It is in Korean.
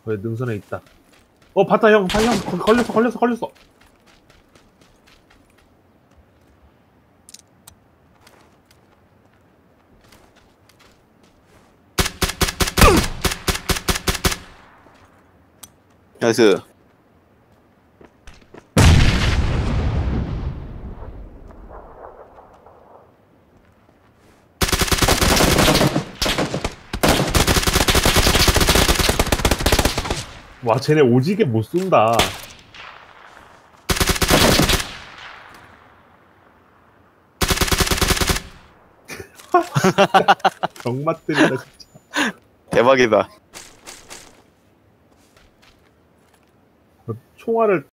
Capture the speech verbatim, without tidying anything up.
왜 능선에 있다. 어 봤다 형, 봤다 형. 걸렸어 걸렸어 걸렸어. 나이스. 와 쟤네 오지게 못 쏜다. 병맛들이다 진짜. 대박이다. 총알을